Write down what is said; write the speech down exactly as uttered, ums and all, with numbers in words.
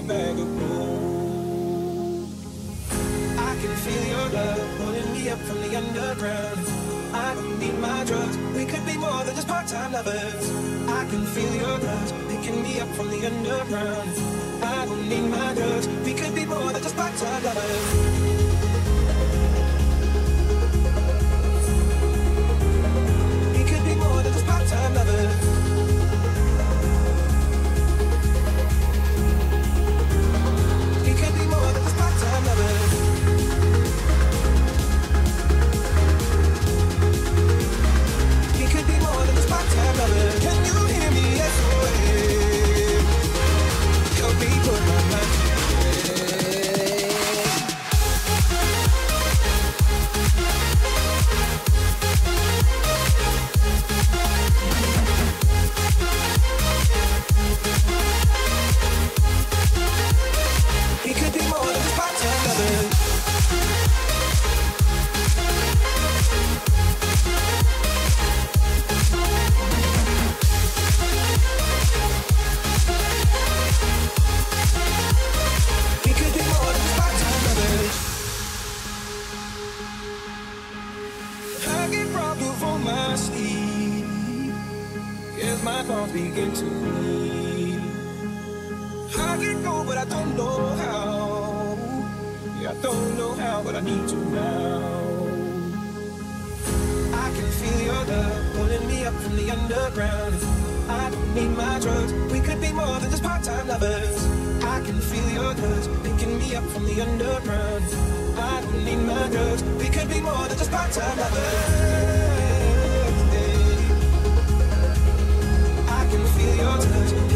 a bag of gold. I can feel your love pulling me up from the underground. I don't need my drugs, we could be more than just part-time lovers. I can feel your love picking me up from the underground. I don't need my drugs, we could be more than just part-time lovers. We could be more than just part-time lovers. We could be more than just part-time lovers. We could be more than just part-time lovers. Can you hear me? S O S. Help me put my mind to we could be more than just part-time lovers. We could be more than just part-time lovers. I get problems on my sleeve, as my thoughts begin to bleed. I get go, but I don't know how. Yeah, I don't know how, but I need to now. I can feel your love pulling me up from the underground. I don't need my drugs, we could be more than just part-time lovers. I can feel your touch picking me up from the underground. I don't need my drugs, we could be more than just part-time lovers. I can feel your touch